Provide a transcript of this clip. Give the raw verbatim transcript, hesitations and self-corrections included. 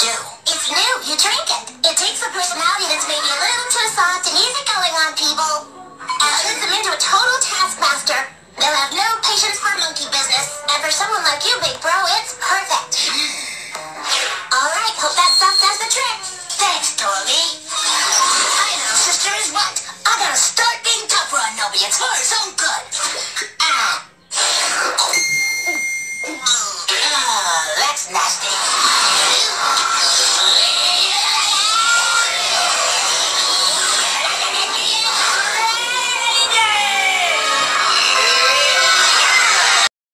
do? It's new. You drink it. It takes a personality that's maybe a little too soft and easygoing on people and turns them into a total taskmaster. They'll have no patience for monkey business. And for someone like you, big bro,